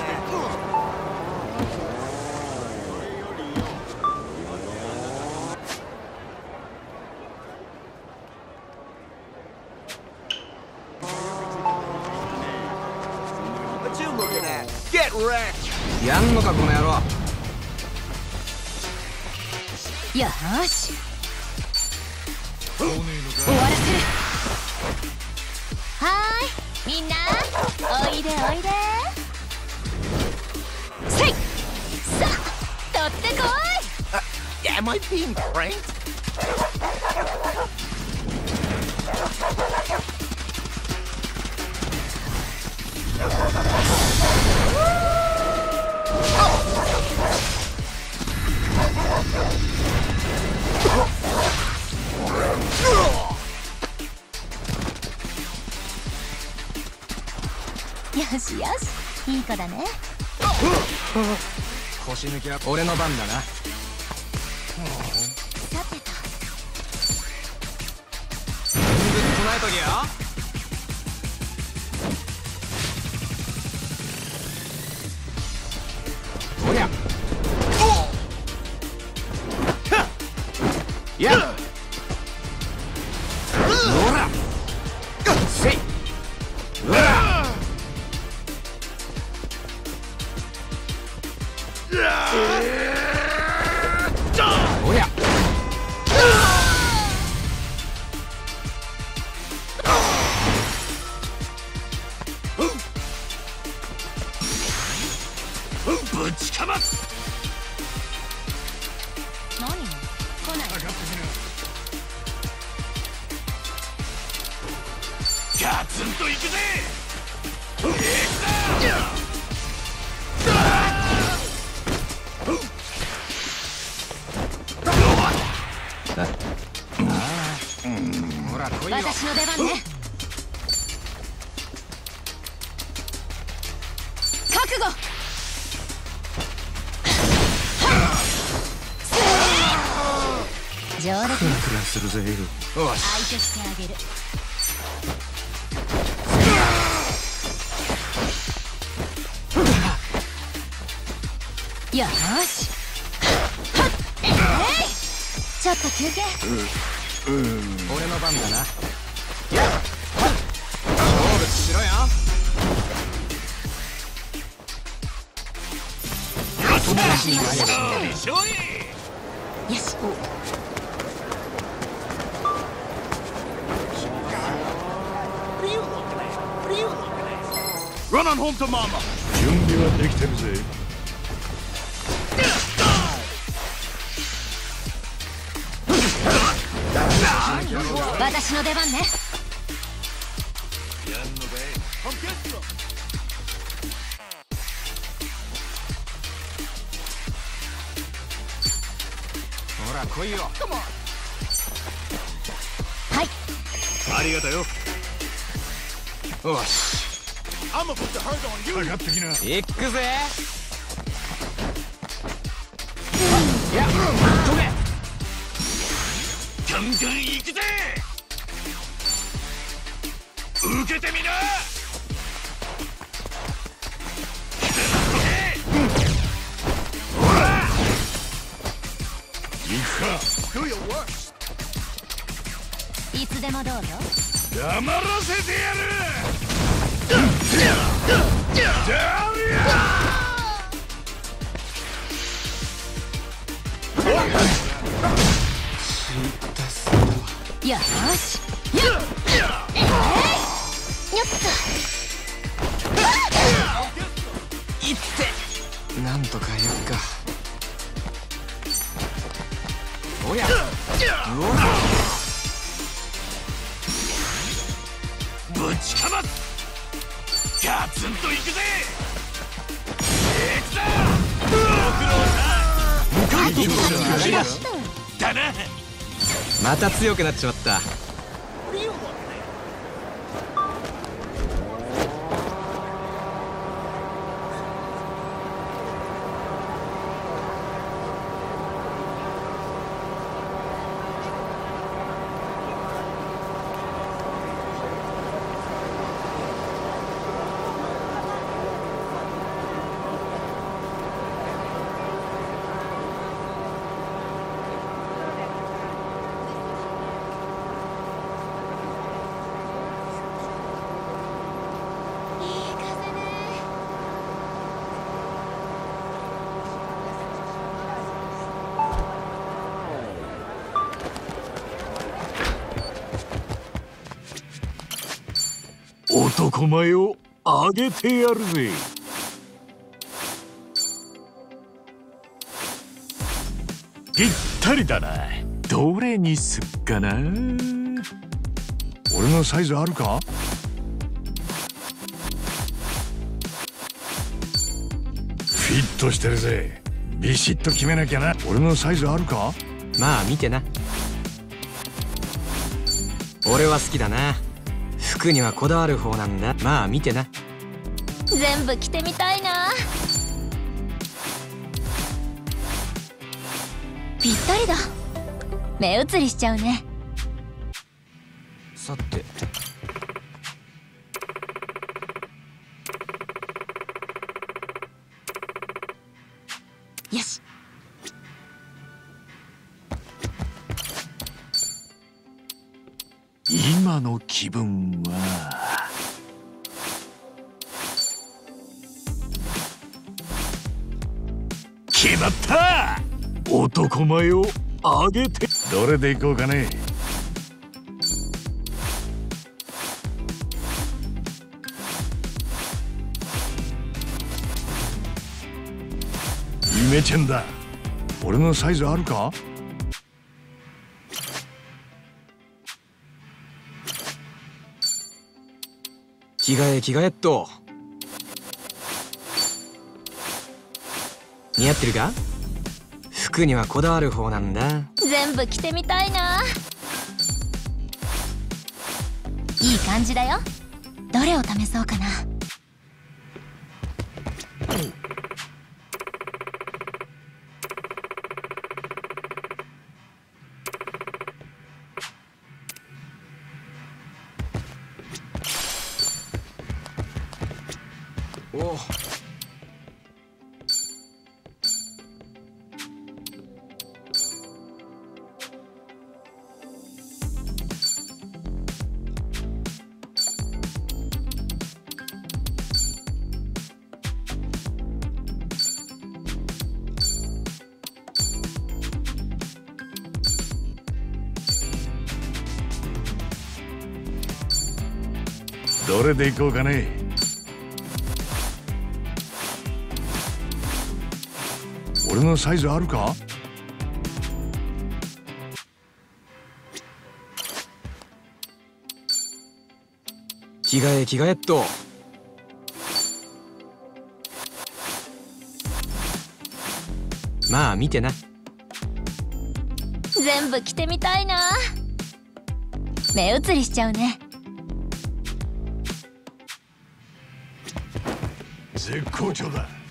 やんのかこの野郎。 よーし終わらせる。はーいみんなおいでおいで。せいさあ取ってこい。 Am I being pranked? よしよしいい子だね。 腰抜きは俺の番だな。 さてと全部唱えとけよ。おりゃやっほらせいうわおりゃぶちかます何来ない。 ガツンといくぜ。 ほら来いよ。 私の出番ね。覚悟。上出来クラするぜ。 よし相手してあげる。よーしちょっと休憩。 俺の番だな。やっ勝負しろよ。 勝利。 よし。 Run on home to mama. 準備はできてるぜ。 私の出番ね。 やんのかい。 ほら来いよ。 はい。 ありがとよ。 よし I'm about to hurt on you. かかってきな。 行くぜ。いや飛べ。 ガンガン行くぜ。受けてみな。ほら行くか。 Do your worst. いつでもどうぞ。 黙らせてやる。 よーし。よっいってなんとかやっか。おやうおらぶちかますガツンといくぜ行くぞご苦労さんだなまた強くなっちまった。 男前をあげてやるぜ。ぴったりだな。どれにすっかな。 俺のサイズあるか？フィットしてるぜ。ビシッと決めなきゃな。俺のサイズあるか？ まあ見てな。俺は好きだな。服にはこだわる方なんだ。まあ見てな。 全部着てみたいな。ぴったりだ。目移りしちゃうね。 さてよし。 今の気分は決まった。男前をあげて。 どれでいこうかね。イメチェンだ。俺のサイズあるか？ 着替えっと。似合ってるか？服にはこだわる方なんだ。 全部着てみたいな。いい感じだよ。どれを試そうかな。 おお。 どれでいこうかね。俺のサイズあるか？ 着替えっと。まあ見てな。 全部着てみたいな。目移りしちゃうね。 絶好調だ。